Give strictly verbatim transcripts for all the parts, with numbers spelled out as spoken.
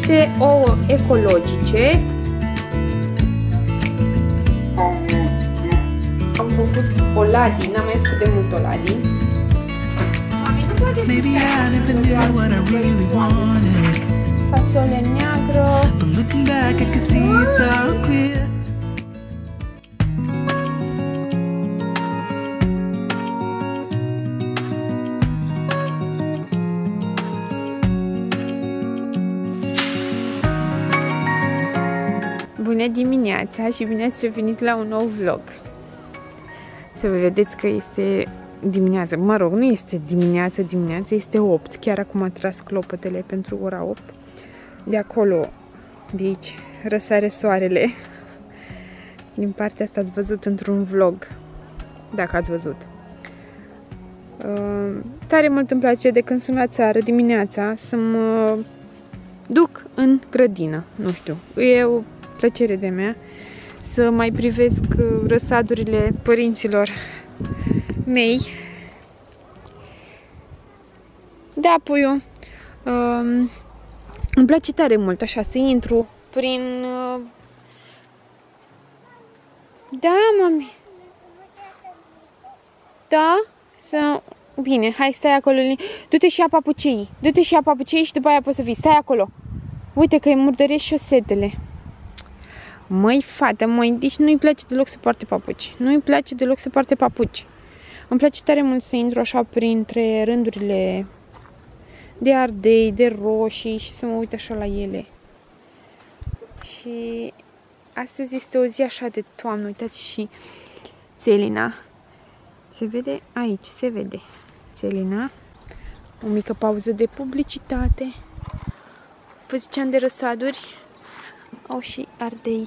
niște ouă ecologice. Am făcut oladii, n-am mai făcut de mult oladii. Maybe I never knew what I really wanted. Fasole neagră. But looking back, I can see it's all clear. Bună dimineața și bine ați revenit la un nou vlog. Să vă vedeți că este dimineața. Mă rog, nu este dimineața, dimineața, este opt. Chiar acum am tras clopotele pentru ora opt. De acolo, de aici, răsare soarele. Din partea asta ați văzut într-un vlog, dacă ați văzut. Uh, tare mult îmi place de când sunt la țară dimineața să mă duc în grădină. Nu știu, e o plăcere de mea să mai privesc răsadurile părinților mei. Da, puiu. Um, îmi place tare mult așa să intru prin... Uh... Da, mami. Da? Să... Bine, hai, stai acolo. Du-te și ia papucei. Du-te și ia papucei și după aia poți să vii. Stai acolo. Uite că îi murdăresc șosetele. Măi, fată, măi, deci nu-i place deloc să poarte papuci. Nu-i place deloc să poarte papuci. Îmi place tare mult să intru așa printre rândurile de ardei, de roșii și să mă uit așa la ele. Și astăzi este o zi așa de toamnă. Uitați și țelina. Se vede? Aici se vede țelina. O mică pauză de publicitate. Vă ziceam de răsaduri. Au și ardei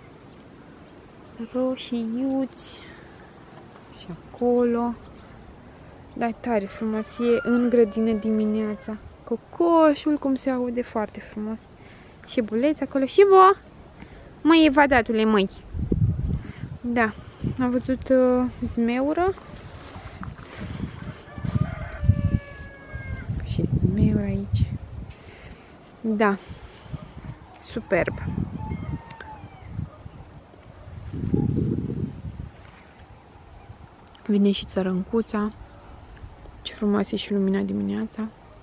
roșii, iuți și acolo. Da, tare frumos. E în grădină dimineața. Cocoșul cum se aude foarte frumos. Și buleți acolo. Și vo! Măi, evadatule, măi. Da, am văzut uh, zmeură. Și zmeură aici. Da. Superb. Vine și țărâncuța. Ce frumoasă e și lumina dimineața.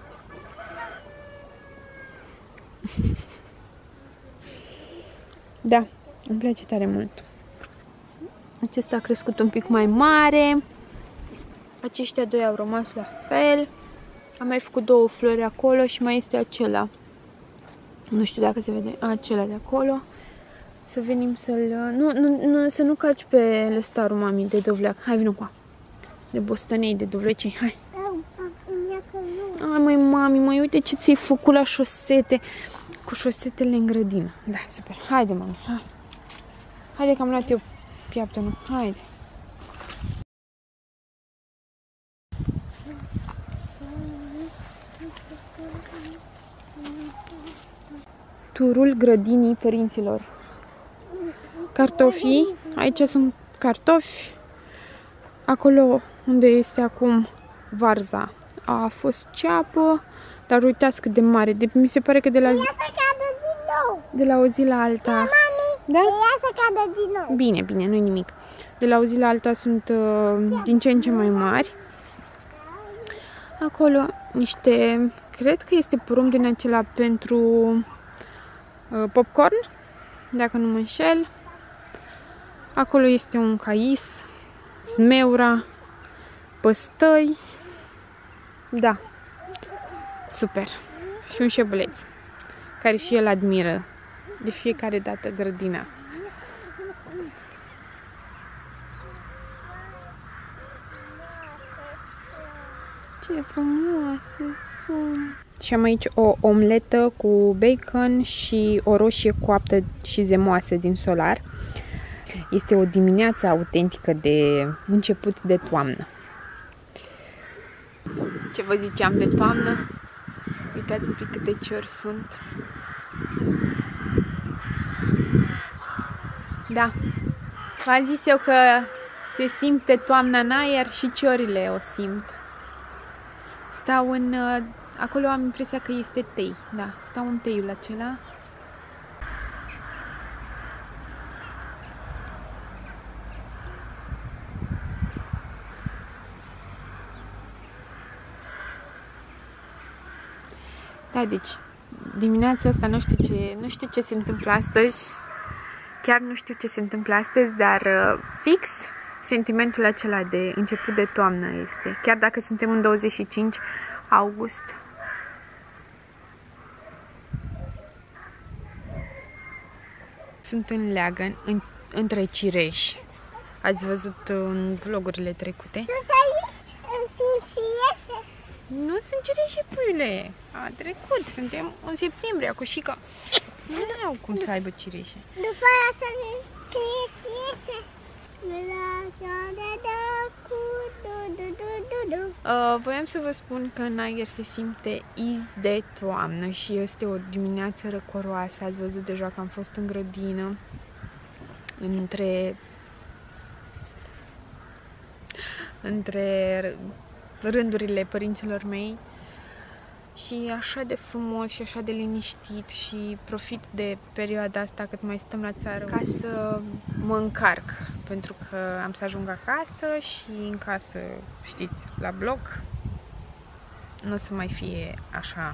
Da, îmi place tare mult. Acesta a crescut un pic mai mare. Aceștia doi au rămas la fel. Am mai făcut două flori acolo și mai este acela. Nu știu dacă se vede acela de acolo. Să venim să-l... Nu, nu, nu, să nu calci pe lăstarul mami de dovleac. Hai, vină cu de bostănei, de dovlecii. Hai. Ai, măi, mami, măi, uite ce ți-ai făcut la șosete. Cu șosetele în grădină. Da, super. Haide, mami, hai. Haide că am luat eu piaptonul. Haide. Turul grădinii părinților. Cartofii. Aici sunt cartofi. Acolo unde este acum varza a fost ceapă. Dar uitați cât de mare. De, mi se pare că de la zi, de la o zi la alta. Mami, da? ea să cadă din nou. Bine, bine, nu-i nimic. De la o zi la alta sunt uh, din ce în ce mai mari. Acolo niște, cred că este porumb din acela pentru uh, popcorn, dacă nu mă înșel. Acolo este un cais, smeura, păstăi. Da, super. Și un șebuleț, care și el admiră de fiecare dată grădina. Ce frumoase sunt! Și am aici o omletă cu bacon și o roșie coaptă și zemoasă din solar. Este o dimineață autentică de început de toamnă. Ce vă ziceam de toamnă? Uitați un pic câte ciori sunt. Da, v-am zis eu că se simte toamna în aer și ciorile o simt. Stau în Acolo am impresia că este tei. Da, stau în teiul acela. Da, deci dimineața asta nu știu ce, nu știu ce se întâmplă astăzi. Chiar nu știu ce se întâmplă astăzi, dar uh, fix sentimentul acela de început de toamnă este. Chiar dacă suntem în douăzeci și cinci august. Sunt în leagăn, în, între cireși. Ați văzut în vlogurile trecute? Nu sunt cireși, puiule. A trecut, suntem în septembrie, acușica. Nu au cum să aibă cireșe. După aia să ne iese. Uh, voiam să vă spun că în aer se simte iz de toamnă și este o dimineață răcoroasă. Ați văzut deja că am fost în grădină între între rândurile părinților mei și așa de frumos și așa de liniștit și profit de perioada asta cât mai stăm la țară ca să mă încarc, pentru că am să ajung acasă și în casă, știți, la bloc nu o să mai fie așa.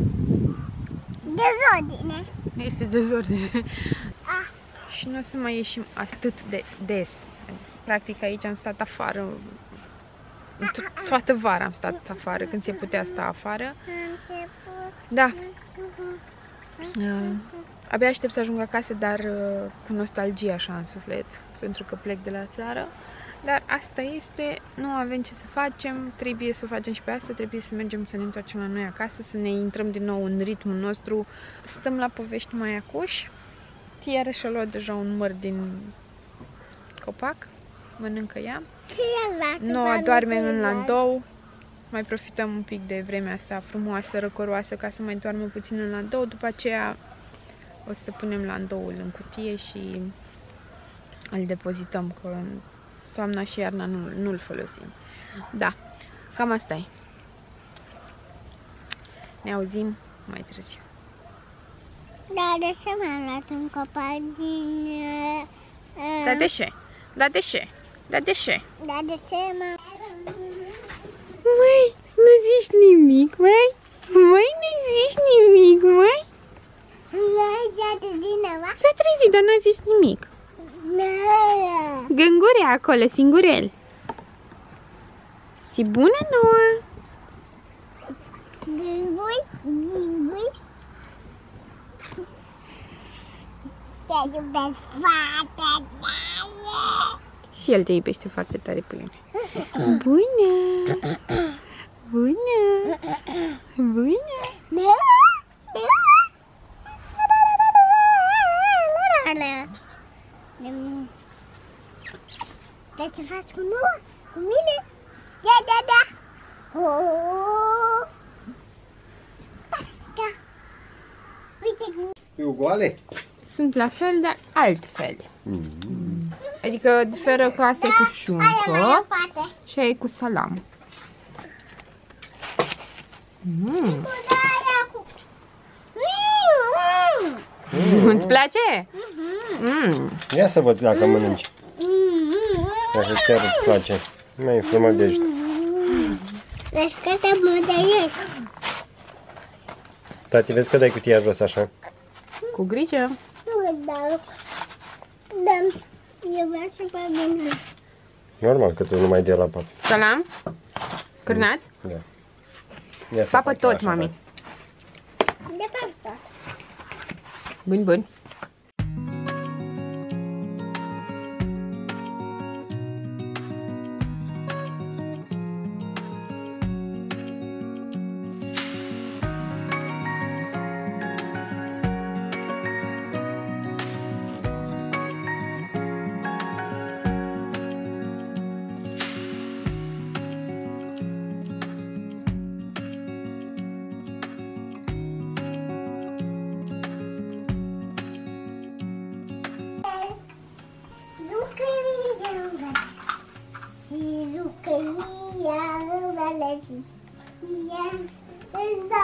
Dezordine. Este dezordine. Ah. Și nu o să mai ieșim atât de des. Practic aici am stat afară toată vara am stat afară, când se putea sta afară. Da. Uh, abia aștept să ajung acasă, dar uh, cu nostalgie așa în suflet, pentru că plec de la țară. Dar asta este, nu avem ce să facem, trebuie să facem și pe asta, trebuie să mergem să ne întoarcem la noi acasă, să ne intrăm din nou în ritmul nostru. Stăm la povești mai acuși. Tiara și-a luat deja un măr din copac, mănâncă ea. Noua doarme în landou. Mai profităm un pic de vremea asta frumoasă, răcoroasă, ca să mai doarmă puțin în landou. După aceea o să punem landoul în cutie și îl depozităm, că toamna și iarna nu, nu-l folosim. Da, cam asta e. Ne auzim mai târziu. Da, de ce mi-am luat un copac din... Uh, Da, de ce? Da, de ce? Da, de ce? Da, de ce m-am... Măi, nu zici nimic, măi? Măi, nu zici nimic, măi? S-a trezit, dar n-a zis nimic. Gângurea acolo, singurel. Ți bună nouă? Gângui, gângui. Te iubesc foarte tare. Și el te iubește foarte tare pe mine. Bună! Bună! Bună! Vrei să faci cu nouă? Cu mine? Da, da, da! Oh. Da. Uite, Eu goale? Sunt la fel, dar altfel. Mm. Adică diferă că asta e cu șuncă și aia e cu salam. Mm. Îți place? Mm. Ia să văd dacă mănânci. Dacă chiar îți place. Mai frumădești. Vezi că te mădăiești. Tati, vezi că dai cutia jos așa? Cu grijă. Nu dau. Dăm. Eu vreau să fac bine. Normal că tu nu mai dai la pat. Salam? Cârnați? Da. Ia să Papă fac tot, așa, mami. De partea. Bun, bun. Jucăria, jucăria, îți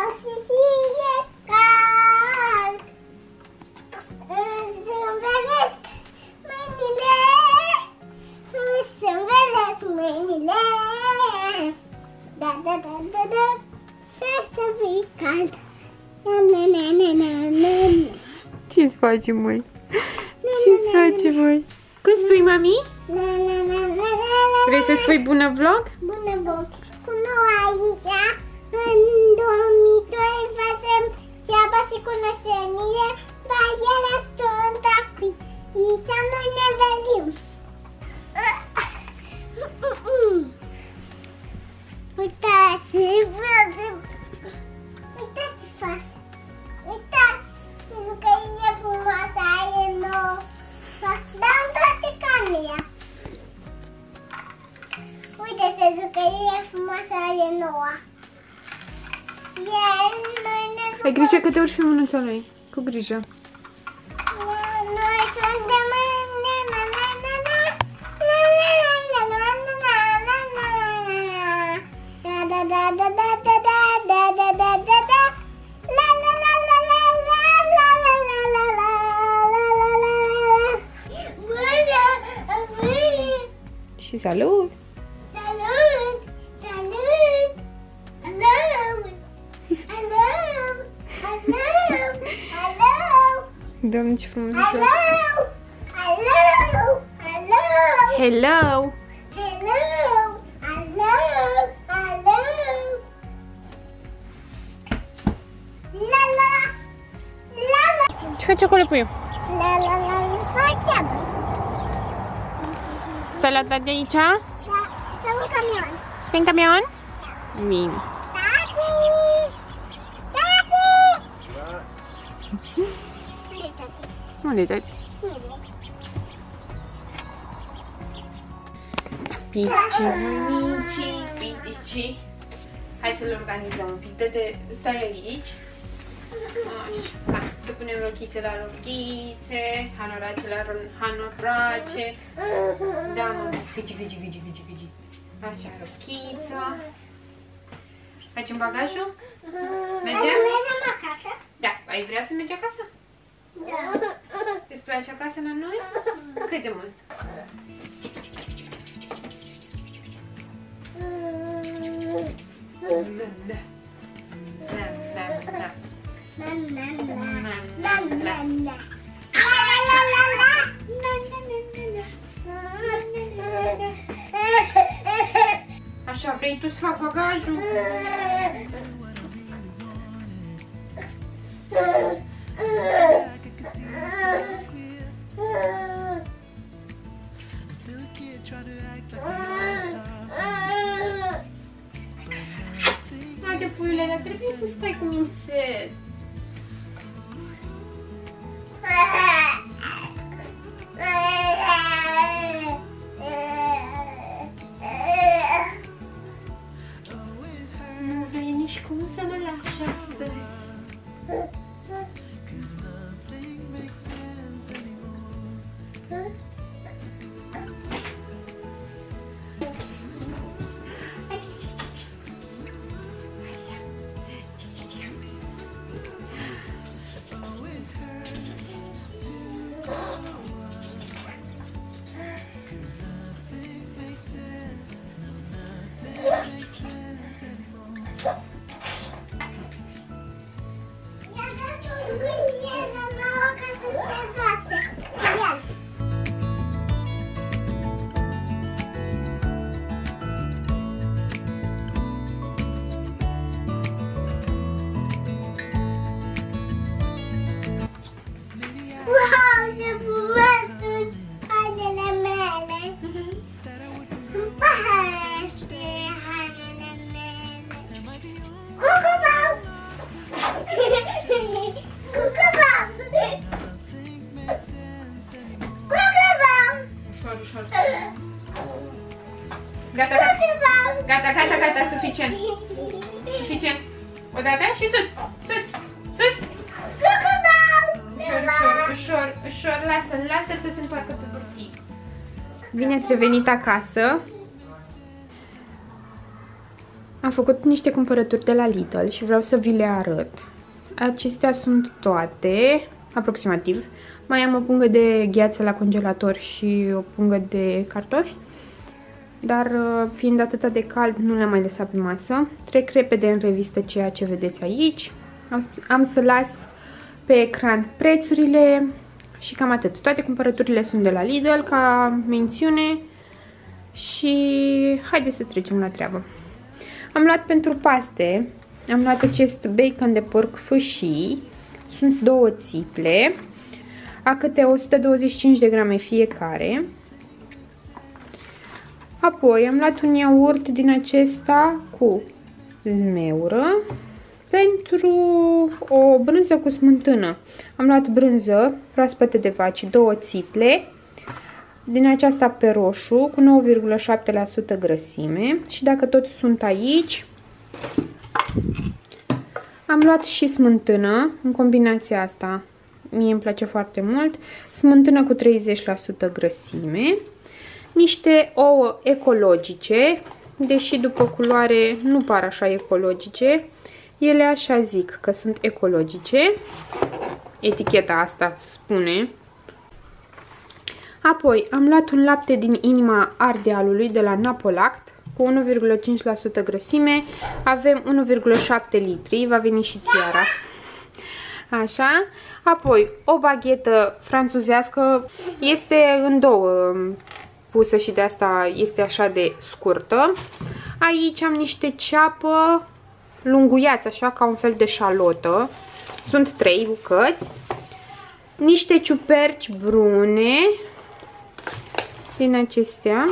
face, măi? Ce-ți face, măi? Cum spui, mami? Vrei să spui bună vlog? Bună vlog! Cu nou aici, în două mii doi facem treaba și cunoșenie, dar ele sunt acui. Și noi ne venim. Uitați, uitați ce faci. Uitați, ce jucărie frumoasă are nouă. Dau toate camera. Uite ce jucărie frumoasă are nouă. Iar noi ne jucăm. Ai grijă că te urci pe mânuța lui. Cu grijă. Noi suntem Și salut! Salut! Salut! Hello! Hello! Hello! Hello! Doamne, ce frumos! Hello! Hello! Hello! Hello! Hello! Hello! Hello! La la! La la! Ce faci acolo, puiu? La la la! Foarte bine! Stai la tati aici? Da, stăm în camion. Stai în camion? Bine. Tati! Tati! Unde-i tati? Unde-i tati? Unde? Picinici, pitici. Hai să-l organizăm un pic. Dă-te, stai aici. Așa. Hai, să punem rochițe la rochițe, hanorace la hanorace. Da, mă, gâgi, gâgi, gâgi, gâgi, gâgi. Așa, rochiță. Facem bagajul? Mergem? Mergem acasă? Da, ai vrea să mergi acasă? Da. Îți place acasă la noi? Cât de mult? Da, da, da. Așa, vrei tu să fac bagajul? Haide, puiule, dar trebuie să stai cu mințet. Nu vrei nici cum să mă lași astăzi. Wow, ce frumos sunt hainele mele! Îmi place hainele mele! Cucubau! Cucubau! Cucubau! Ușor, ușor. Gata, gata. Gata, gata, gata, suficient. Suficient. Odată și sus, sus, sus. Ușor, ușor, ușor, ușor, lasă-l, lasă-l să se întoarcă pe burtic. Bine ați revenit acasă. Am făcut niște cumpărături de la Lidl și vreau să vi le arăt. Acestea sunt toate, aproximativ. Mai am o pungă de gheață la congelator și o pungă de cartofi. Dar fiind atâta de cald, nu le-am mai lăsat pe masă. Trec repede în revistă ceea ce vedeți aici. Am să las pe ecran prețurile și cam atât. Toate cumpărăturile sunt de la Lidl, ca mențiune. Și haideți să trecem la treabă. Am luat pentru paste, am luat acest bacon de porc fâșii. Sunt două țiple, a câte o sută douăzeci și cinci de grame fiecare. Apoi am luat un iaurt din acesta cu zmeură. Pentru o brânză cu smântână am luat brânză proaspătă de vaci, două țiple. Din aceasta pe roșu, cu nouă virgulă șapte la sută grăsime. Și dacă tot sunt aici, am luat și smântână, în combinația asta. Mie îmi place foarte mult. Smântână cu treizeci la sută grăsime. Niște ouă ecologice, deși după culoare nu par așa ecologice. Ele așa zic că sunt ecologice. Eticheta asta spune. Apoi am luat un lapte din inima Ardealului de la Napolact cu unu virgulă cinci la sută grăsime. Avem unu virgulă șapte litri, va veni și tiara. Așa. Apoi o baghetă franțuzească, este în două pusă și de asta este așa de scurtă. Aici am niște ceapă lunguiați, așa ca un fel de șalotă. Sunt trei bucăți. Niște ciuperci brune din acestea.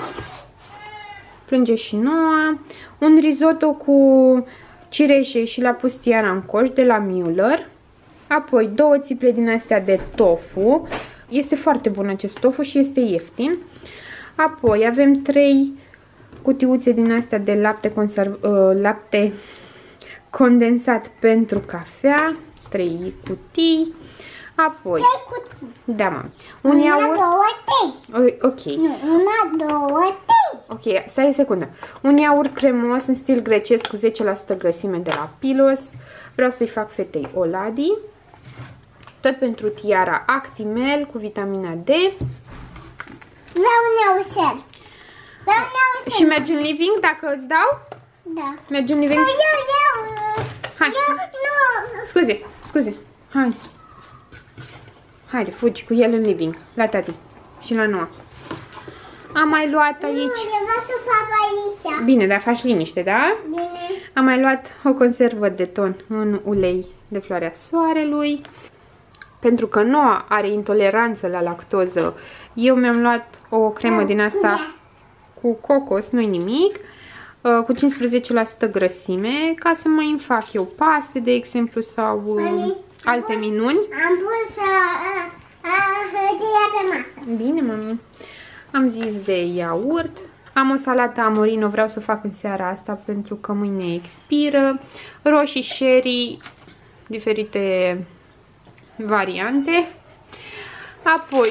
Plânge și noua. Un risotto cu cireșe și la pustiara în coș de la Müller. Apoi două țiple din astea de tofu. Este foarte bun acest tofu și este ieftin. Apoi avem trei cutiuțe din astea de lapte, conserv, uh, lapte condensat pentru cafea. trei cutii. Apoi, da, mami. Un iaurt. Una, două, trei. Ok. Nu, una, două, trei. Ok, stai o secundă. Un iaurt cremos în stil grecesc cu zece la sută grăsime de la Pilos. Vreau să-i fac fetei Oladi. Tot pentru tiara Actimel cu vitamina D. Vreau un iaurțel. Vreau un iaurțel. Și mergi în living dacă îți dau? Da. Mergi în living? Nu, eu, eu. Hai. Eu, nu. Scuze, scuze. Hai. Haide, fugi cu el în living. La tati. Și la Noa. Am mai luat aici. Nu, eu vreau să fac aici. Bine, dar faci liniște, da? Bine. Am mai luat o conservă de ton în ulei de floarea soarelui. Pentru că Noa are intoleranță la lactoză, eu mi-am luat o cremă din asta cu cocos, nu-i nimic, cu cincisprezece la sută grăsime, ca să mai îmi fac eu paste, de exemplu, sau Mami, alte am minuni. Am pus uh, uh, hârtia pe masă. Bine, mami. Am zis de iaurt. Am o salată amorino, vreau să o fac în seara asta pentru că mâine expiră. Roșii sherry, diferite variante. Apoi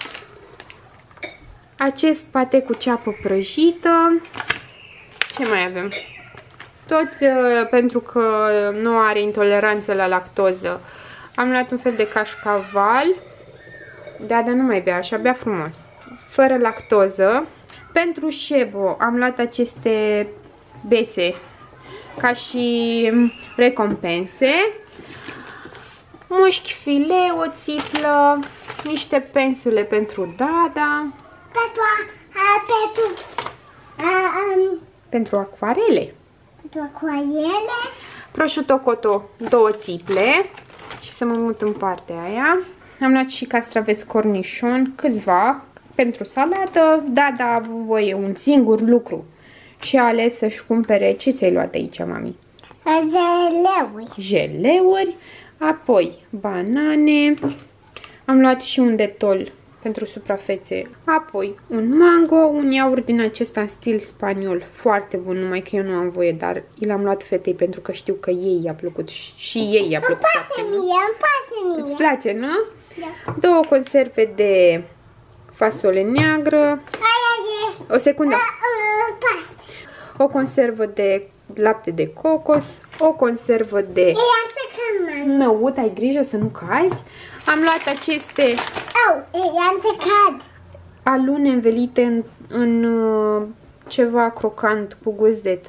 acest pate cu ceapă prăjită. Ce mai avem? Tot uh, pentru că nu are intoleranță la lactoză. Am luat un fel de cașcaval. Da, dar nu mai bea, așa bea frumos. Fără lactoză. Pentru șebo am luat aceste bețe ca și recompense. Mușchi file, o țiplă, niște pensule pentru Dada. Pentru, a, pentru, a, um, Pentru acvarele. pentru coaiele. Prosciutto cotto, două țiple. Și să mă mut în partea aia. Am luat și castraveți cornișon, câțiva, pentru salată. Dada a avut voie un singur lucru și a ales să-și cumpere. Ce ți-ai luat aici, mami? Jeleuri. Jeleuri. Apoi banane. Am luat și un detol pentru suprafețe. Apoi un mango, un iaurt din acesta în stil spaniol, foarte bun, numai că eu nu am voie, dar l-am luat fetei pentru că știu că ei i-a plăcut și ei i-a plăcut Îmi foarte pasă mult. mie, îmi pasă mie. Îți place, nu? Da. Două conserve de fasole neagră. Aia e O secundă. a, a, paste. O conservă de lapte de cocos. O conservă de Ei, am să cad, mami. năut, ai grijă să nu cazi. Am luat aceste Au, ei, am să cad. alune învelite în, în uh, ceva crocant cu gust de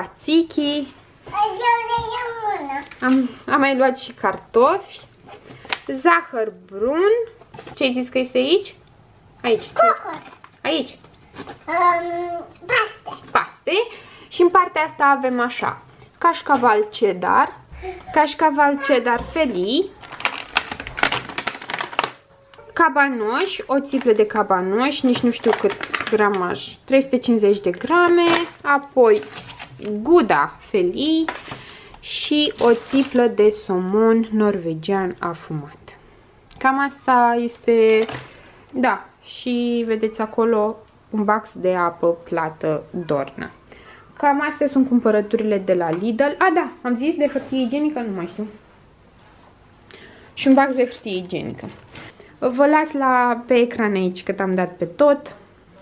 tzatziki. Eu le iau mână. Am, am mai luat și cartofi. zahăr brun. Ce ai zis că este aici? Aici. Cocos. Aici. Um, paste. Paste. Și în partea asta avem așa. Cașcaval cheddar. Cașcaval cheddar felii. Cabanoș, o țiplă de cabanoș, nici nu știu cât gramaj, trei sute cincizeci de grame, apoi Gouda felii și o țiplă de somon norvegian afumat. Cam asta este, da, și vedeți acolo un bax de apă plată Dorna. Cam astea sunt cumpărăturile de la Lidl. A, da, am zis de hârtie igienică, nu mai știu. Și un bax de hârtie igienică. Vă las la, pe ecran aici cât am dat pe tot.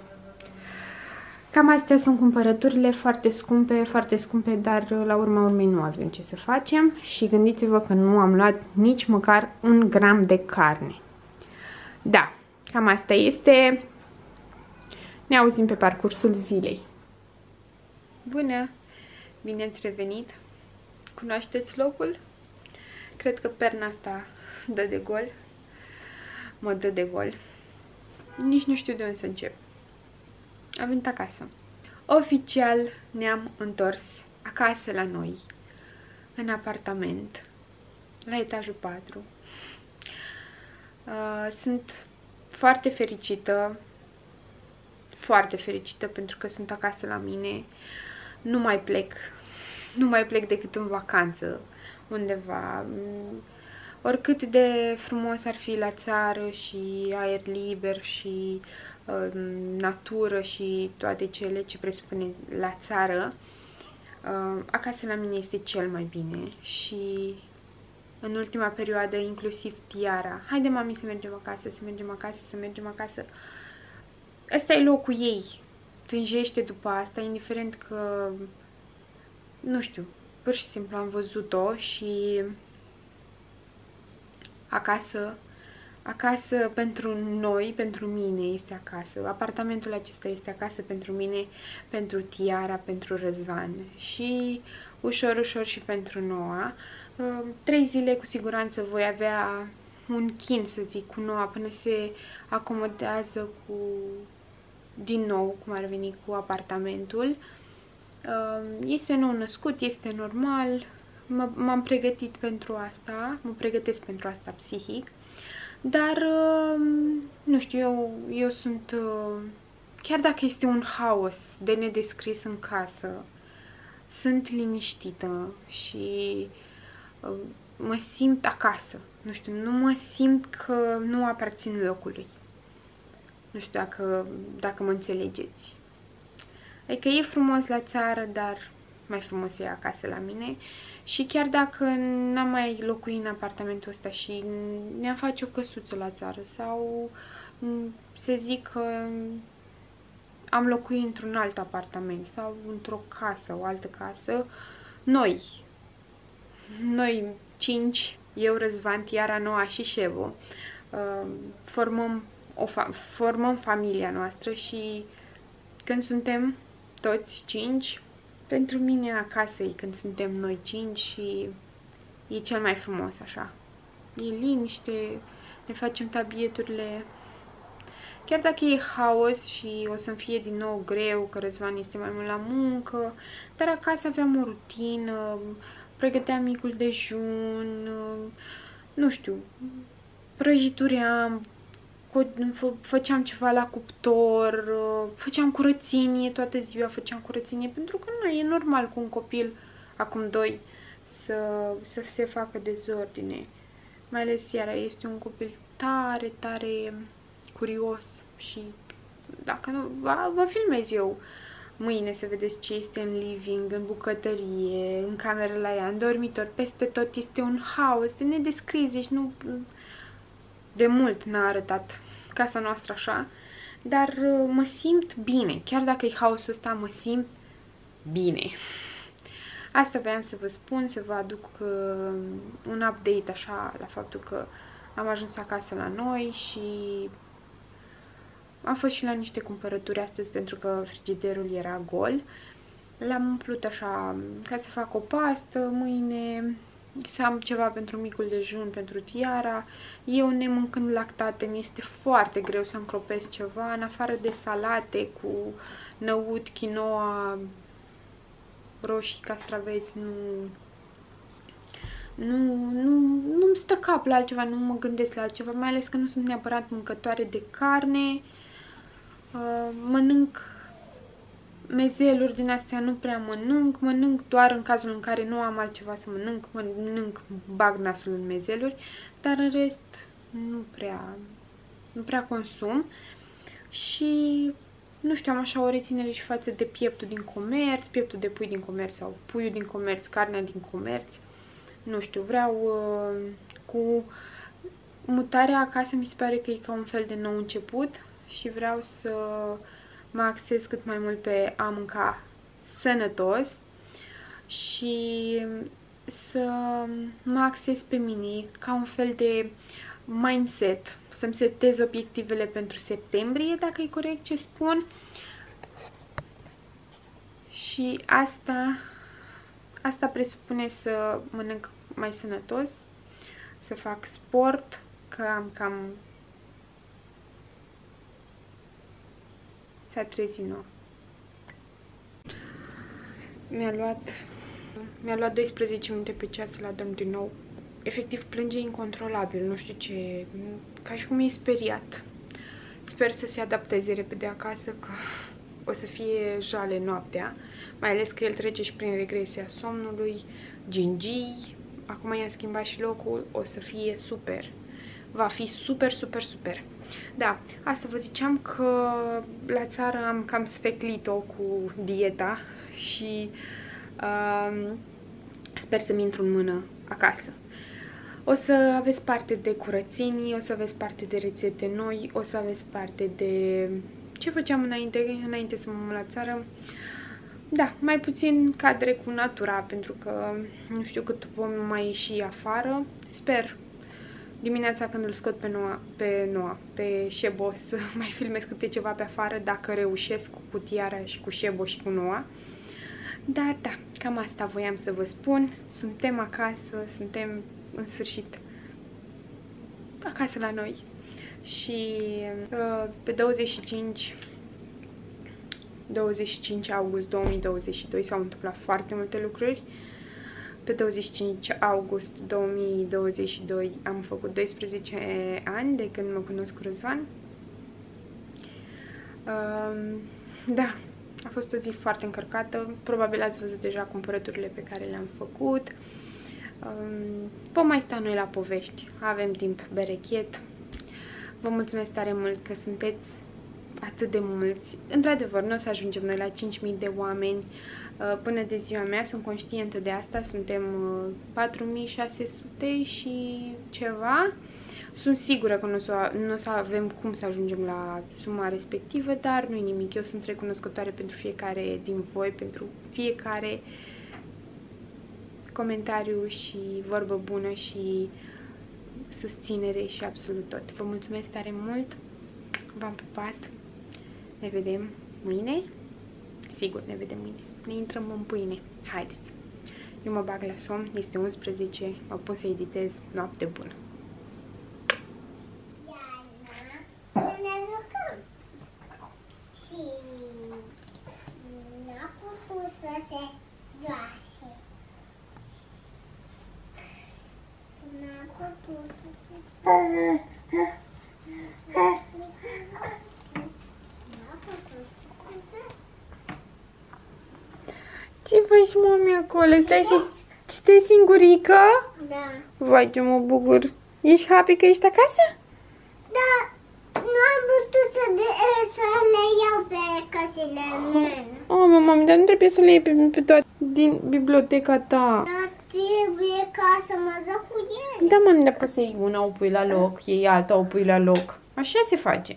Cam astea sunt cumpărăturile foarte scumpe, foarte scumpe, dar la urma urmei nu avem ce să facem. Și gândiți-vă că nu am luat nici măcar un gram de carne. Da, cam asta este. Ne auzim pe parcursul zilei. Bună! Bine ați revenit! Cunoașteți locul? Cred că perna asta dă de gol. Mă dă de gol. Nici nu știu de unde să încep. Am venit acasă. Oficial ne-am întors acasă la noi, în apartament, la etajul patru. Uh, sunt foarte fericită, foarte fericită pentru că sunt acasă la mine. Nu mai plec, nu mai plec decât în vacanță, undeva. Oricât de frumos ar fi la țară și aer liber și uh, natură și toate cele ce presupune la țară, uh, acasă la mine este cel mai bine. Și în ultima perioadă, inclusiv Tiara, haide mami să mergem acasă, să mergem acasă, să mergem acasă. Ăsta e locul ei, tânjește după asta, indiferent că, nu știu, pur și simplu am văzut-o și acasă, acasă pentru noi, pentru mine este acasă. Apartamentul acesta este acasă pentru mine, pentru Tiara, pentru Răzvan și ușor, ușor și pentru Noa. Trei zile cu siguranță voi avea un chin, să zic, cu Noa până se acomodează cu, din nou, cum ar veni, cu apartamentul. Este nou născut, este normal. M-am pregătit pentru asta, mă pregătesc pentru asta psihic, dar, nu știu, eu, eu sunt, chiar dacă este un haos de nedescris în casă, sunt liniștită și mă simt acasă, nu știu, nu mă simt că nu aparțin locului, nu știu dacă, dacă mă înțelegeți. Adică e frumos la țară, dar mai frumos e acasă la mine. Și chiar dacă n-am mai locuit în apartamentul ăsta și ne-am face o căsuță la țară sau să zic că am locuit într-un alt apartament sau într-o casă, o altă casă, noi, noi cinci, eu, Răzvan, Tiara, Noa și Șevo, formăm, o fa formăm familia noastră și când suntem toți cinci, pentru mine acasă e când suntem noi cinci și e cel mai frumos așa. E liniște, ne facem tabieturile. Chiar dacă e haos și o să-mi fie din nou greu, că Răzvan este mai mult la muncă, dar acasă aveam o rutină, pregăteam micul dejun, nu știu, prăjituream, făceam ceva la cuptor, făceam curățenie, toată ziua făceam curățenie, pentru că nu e normal cu un copil, acum doi, să, să se facă dezordine. Mai ales Iara este un copil tare, tare curios și dacă nu, vă, vă filmez eu mâine să vedeți ce este în living, în bucătărie, în cameră la ea, în dormitor, peste tot este un haos de nedescris, deci nu... De mult n-a arătat casa noastră așa, dar uh, mă simt bine. Chiar dacă e haosul ăsta, mă simt bine. Asta voiam să vă spun, să vă aduc uh, un update așa la faptul că am ajuns acasă la noi și am fost și la niște cumpărături astăzi pentru că frigiderul era gol. L-am umplut așa ca să fac o pastă mâine să am ceva pentru micul dejun, pentru Tiara. Eu, nemâncând lactate, mi este foarte greu să încropesc ceva, în afară de salate cu năut, quinoa, roșii, castraveți, nu... Nu, nu, nu-mi stă cap la altceva, nu mă gândesc la altceva, mai ales că nu sunt neapărat mâncătoare de carne. Uh, mănânc mezeluri din astea, nu prea mănânc, mănânc doar în cazul în care nu am altceva să mănânc, mănânc, bag nasul în mezeluri, dar în rest nu prea, nu prea consum. Și nu știu, am așa o reținere și față de pieptul din comerț, pieptul de pui din comerț sau puiul din comerț, carnea din comerț. Nu știu, vreau uh, cu mutarea acasă, mi se pare că e ca un fel de nou început și vreau să mă axez cât mai mult pe a mânca sănătos și să mă axez pe mine ca un fel de mindset, să-mi setez obiectivele pentru septembrie, dacă e corect ce spun. Și asta, asta presupune să mănânc mai sănătos, să fac sport, că am cam... S-a trezit nouă. Mi-a luat... Mi-a luat doisprezece minute pe ceas să-l adorm din nou. Efectiv plânge incontrolabil, nu știu ce... Ca și cum e speriat. Sper să se adapteze repede acasă, că o să fie jale noaptea. Mai ales că el trece și prin regresia somnului, gingii. Acum i-a schimbat și locul, o să fie super. Va fi super, super, super. Da, asta vă ziceam că la țară am cam speclit-o cu dieta și uh, sper să-mi intru în mână acasă. O să aveți parte de curățenii, o să aveți parte de rețete noi, o să aveți parte de ce făceam înainte, înainte să mă mut la țară. Da, mai puțin cadre cu natura, pentru că nu știu cât vom mai ieși afară. Sper dimineața când îl scot pe Noa, pe, Noa, pe Șebo să mai filmez câte ceva pe afară, dacă reușesc cu Tiara și cu Șebo și cu Noa. Dar da, cam asta voiam să vă spun. Suntem acasă, suntem în sfârșit acasă la noi. Și uh, pe douăzeci și cinci, douăzeci și cinci august două mii douăzeci și doi s-au întâmplat foarte multe lucruri. Pe douăzeci și cinci august două mii douăzeci și doi am făcut doisprezece ani de când mă cunosc cu Răzvan. Uh, da, a fost o zi foarte încărcată. Probabil ați văzut deja cumpărăturile pe care le-am făcut. Uh, vom mai sta noi la povești. Avem timp berechet. Vă mulțumesc tare mult că sunteți atât de mulți. Într-adevăr, nu o să ajungem noi la cinci mii de oameni până de ziua mea, sunt conștientă de asta, suntem patru mii șase sute și ceva. Sunt sigură că nu o să, nu o să avem cum să ajungem la suma respectivă, dar nu-i nimic. Eu sunt recunoscătoare pentru fiecare din voi, pentru fiecare comentariu și vorbă bună și susținere și absolut tot. Vă mulțumesc tare mult, v-am pupat, ne vedem mâine, sigur ne vedem mâine, ne intrăm în pâine, haideți, eu mă bag la somn, este unsprezece, mă pun să editez, noapte bună. Să ne jucăm. Și n-a putut să se joase. N-a putut să se joase. N-a putut să se joase. Ce faci, mami, acolo? Stai și citești singurică? Da. Vai, ce mă bucur. Ești happy că ești acasă? Da, nu am putut să, de, să le iau pe căsile mele. Oh, mami, dar nu trebuie să le iei pe, pe toate din biblioteca ta. Dar trebuie ca să mă joc cu ele. Da, mami, dar poți să iei una, o pui la loc, iei alta, o pui la loc. Așa se face.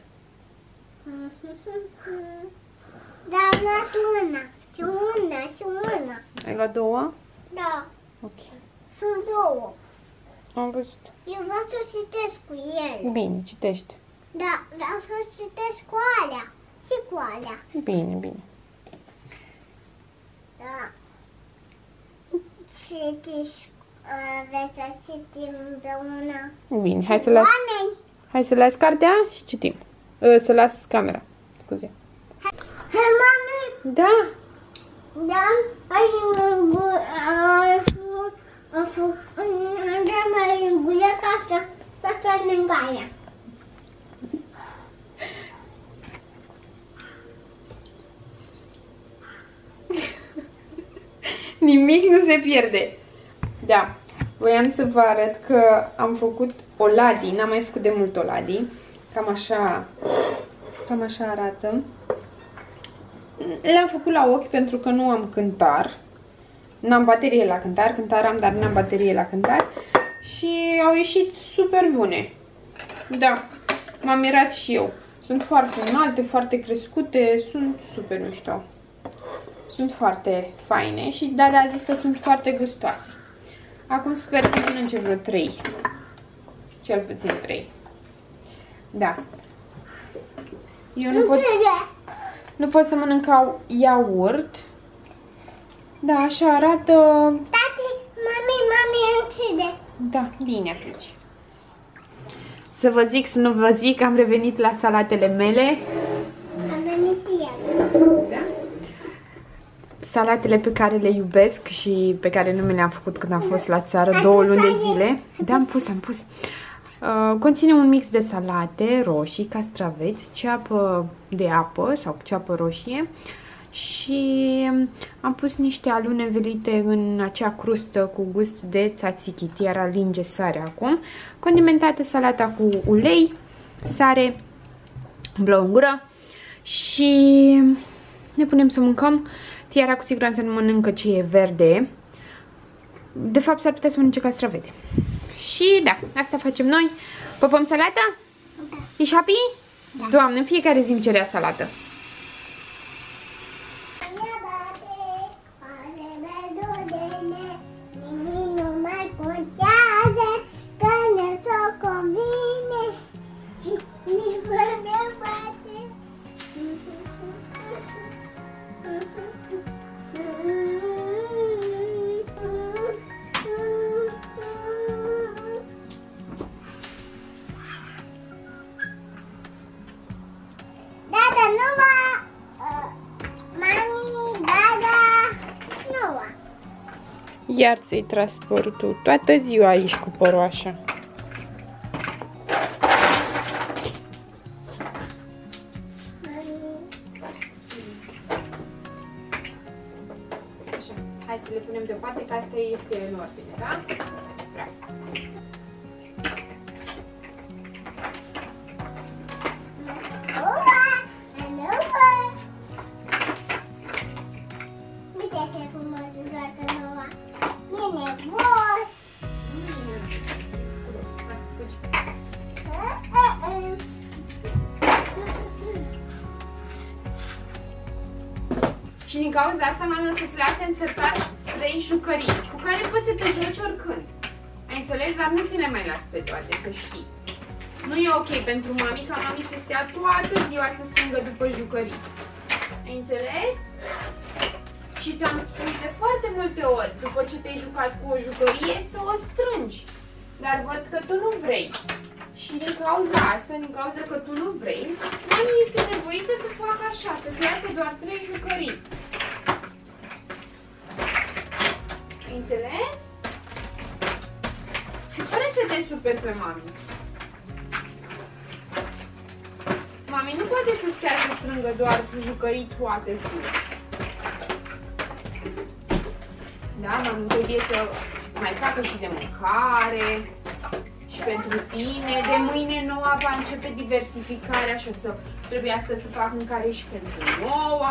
Dar am luat una, și una, și una. Ai luat două? Da, Ok. sunt două. Am văzut. Eu vreau să citesc cu ele. Bine, citește. Da, vreau să citesc cu alea și cu alea. Bine, bine. Da. Citesc Vreți să citim împreună? Bine, hai să las, Oameni! hai să las cartea și citim. Să las camera, scuze. Hai, mami! Da. Da? Ai în gură, ai făcut, ai făcut, ai mai în gură ca să, ca să lângă aia. Nimic nu se pierde. Da. Voiam să vă arăt că am făcut oladii. N-am mai făcut de mult oladii. Cam așa, cam așa arată. Le-am făcut la ochi pentru că nu am cântar. N-am baterie la cântar. Cântar am, dar n-am baterie la cântar. Și au ieșit super bune. Da. M-am mirat și eu. Sunt foarte înalte, foarte crescute. Sunt super mișto. Sunt foarte faine și Dada a zis că sunt foarte gustoase. Acum sper să mănânce vreo trei. Cel puțin trei. Da. Eu nu pot, nu pot să mănânc iaurt. Da, așa arată. Tati, mami, mami, închide. Da, bine atunci. Să vă zic, să nu vă zic, am revenit la salatele mele. Am venit și eu. Da? Salatele pe care le iubesc și pe care nu mi le-am făcut când am fost la țară două luni de zile. Da, am pus, am pus. Uh, conține un mix de salate, roșii, castraveți, ceapă de apă sau ceapă roșie și am pus niște alune învelite în acea crustă cu gust de tzatziki, iar alinge sare acum. Condimentată salata cu ulei, sare, blou în gură și ne punem să mâncăm. Tiara cu siguranță nu mănâncă ce e verde. De fapt s-ar putea să mănânce castravete. Și da, asta facem noi. Păpăm salata? Da. Ești happy? Da. Doamne, în fiecare zi îmi cerea salată. Iar ți-ai tras părul tu toată ziua aici cu părul așa. Așa, hai să le punem deoparte, că asta este în ordine, da? Bravo. Și din cauza asta mama o să-ți lase în sertar trei jucării cu care poți să te joci oricând. Ai înțeles? Dar nu să le mai las pe toate, să știi. Nu e ok pentru mami ca mami să stea toată ziua să strângă după jucării. Ai înțeles? Și ți-am spus de foarte multe ori, după ce te-ai jucat cu o jucărie, să o strângi. Dar văd că tu nu vrei. Și din cauza asta, din cauza că tu nu vrei, mami este nevoită să facă așa, să se iasă doar trei jucării. Ai înțeles? Și fără să te superi pe mami. Mami nu poate să stea să strângă doar cu jucării toate ziua. Da, mami trebuie să mai facă și de mâncare. Și pentru tine, de mâine noua va începe diversificarea și o să trebuiască să fac mâncare și pentru noua.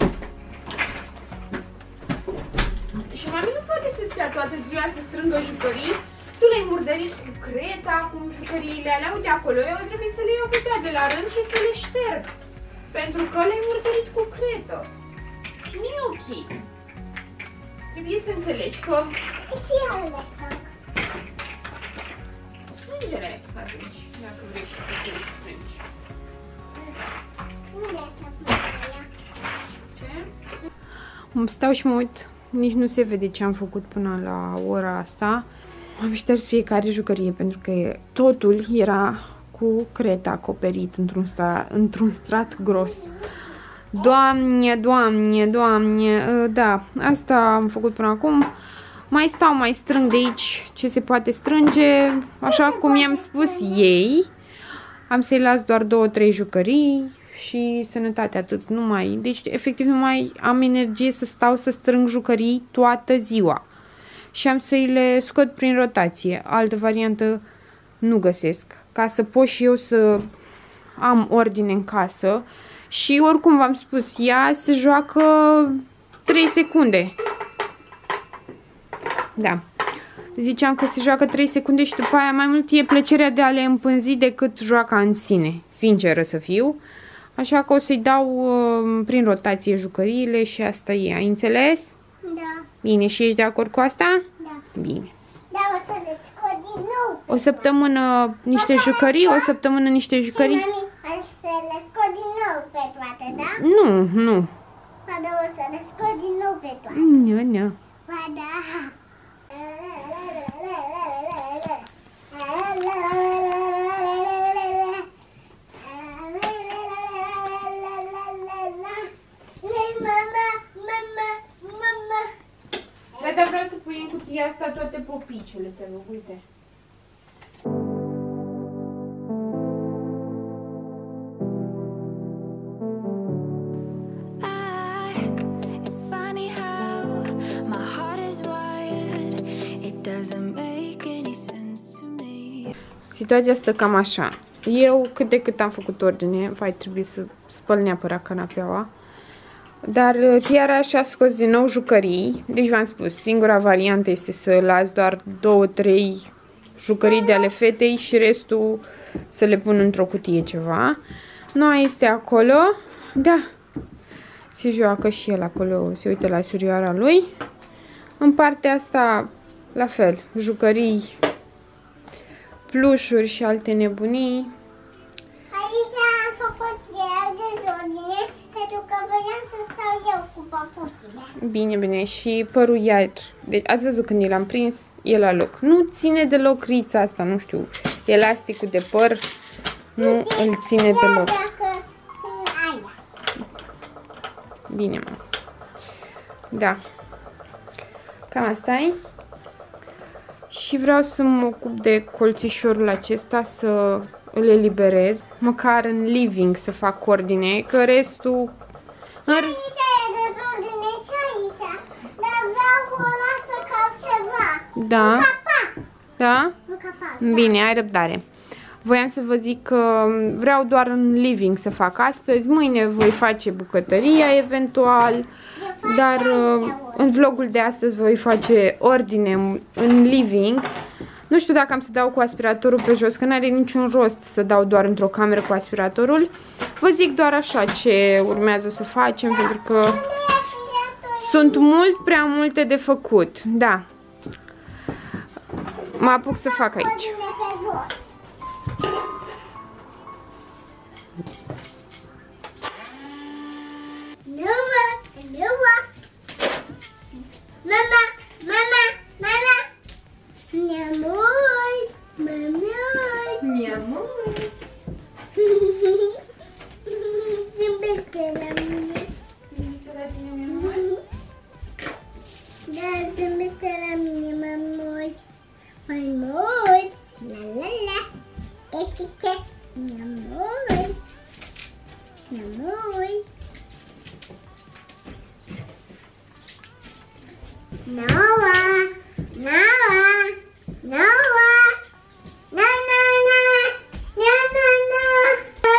Și mami nu poate să stea toată ziua să strângă jucării. Tu le-ai murdărit cu creta, acum jucăriile alea, uite acolo, eu trebuie să le iau pe toate la rând și să le șterg. Pentru că le-ai murdărit cu cretă. Și nu e ok. Trebuie să înțelegi că... Și eu le fac. Strângele atunci, dacă vrei și tu să le strângi. Unde să pun ea? Ce? Îmi stau și mă uit nici nu se vede ce am făcut până la ora asta. Am șters fiecare jucărie pentru că totul era cu creta acoperit într-un strat, într-un strat gros. Doamne, doamne, doamne, da, asta am făcut până acum. Mai stau, mai strâng de aici ce se poate strânge, așa cum i-am spus ei. Am să-i las doar două, trei jucării și sănătate, atât, nu mai. Deci, efectiv, nu mai am energie să stau să strâng jucării toată ziua. Și am să-i le scot prin rotație. Altă variantă nu găsesc. Ca să pot și eu să am ordine în casă. Și oricum v-am spus, ea se joacă trei secunde. Da. Ziceam că se joacă trei secunde și după aia mai mult e plăcerea de a le împânzi decât joaca în sine. Sinceră să fiu. Așa că o să-i dau uh, prin rotație jucăriile și asta e. Ai înțeles? Da. Bine, și ești de acord cu asta? Da. Bine. Da, o să le scot din nou. O săptămână niște jucării, o săptămână niște jucării. Mami, o să le scot din nou pe toate, da? Nu, nu. Ba da, o să le scot din nou pe toate. Nu, nu. Ba da. Mama, mama, mama. Da, dar vreau să pui în cutia asta toate popicele, te rog, uite. Situația stă cam așa. Eu cât de cât am făcut ordine, vai, trebuie să spăl neapărat canapeaua. Dar Tiara și-a scos din nou jucării. Deci v-am spus, singura variantă este să las doar două, trei jucării de ale fetei și restul să le pun într-o cutie ceva. Noa este acolo. Da, se joacă și el acolo, se uită la surioara lui. În partea asta, la fel, jucării, plușuri și alte nebunii. Aici am făcut eu dezordine pentru că voiam să stau eu cu papuțile. Bine, bine. Și părul iar. Deci ați văzut când l-am prins, e la loc. Nu ține deloc rița asta, nu știu. Elasticul de păr nu îl ține deloc. Bine, mă. Da. Cam asta e. Și vreau să mă ocup de colțișorul acesta, să îl eliberez. Măcar în living să fac ordine, că restul... Aici e dezordine și aici, dar vreau ăla să caut ceva. Da. Un capac. Da? Un capac, Bine, ai răbdare. Voiam să vă zic că vreau doar în living să fac astăzi. Mâine voi face bucătăria eventual. Dar în vlogul de astăzi voi face ordine în living. Nu știu dacă am să dau cu aspiratorul pe jos, că n-are niciun rost să dau doar într-o cameră cu aspiratorul. Vă zic doar așa ce urmează să facem, pentru că sunt mult prea multe de făcut. Da. Mă apuc să fac aici. Mama, mama, mama. Mi-amor, mi-amor. Mi-amor. Zâmbește la mine. Zâmbește la tine, mi-amor? Da, zâmbește la mine, mai mult. Mai mult. La la la. Este ce? Mi-amor. Mi-amor. Noa, Noa, Noa, na na na, na na na.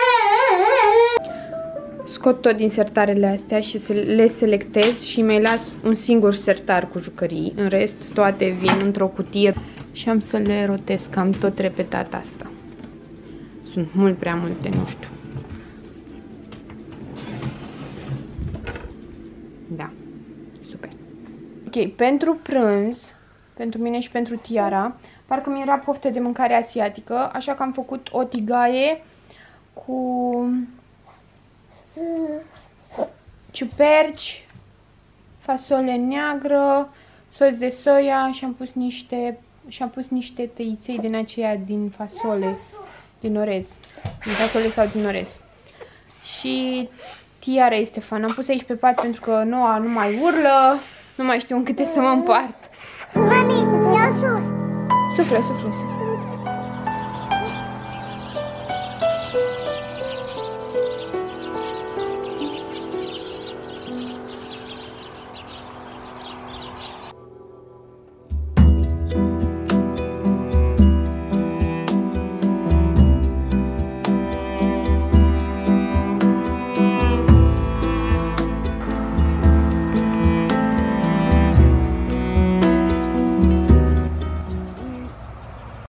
Scot tot din sertarele astea și le selectez și mai las un singur sertar cu jucării. În rest, toate vin într-o cutie și am să le rotez cam tot repetat asta. Sunt mult prea multe, nu știu. Da, super. Ok, pentru prânz, pentru mine și pentru Tiara, parcă mi era poftă de mâncare asiatică, așa că am făcut o tigaie cu ciuperci, fasole neagră, sos de soia și am pus niște și am pus niște tăiței din aceea din fasole, din orez, din fasole sau din orez. Și tiara este fan. Am pus aici pe pat pentru că Noa nu mai urlă, nu mai știu în câte să mă împart. Mami, eu sus. Suflă, suflă, suflă.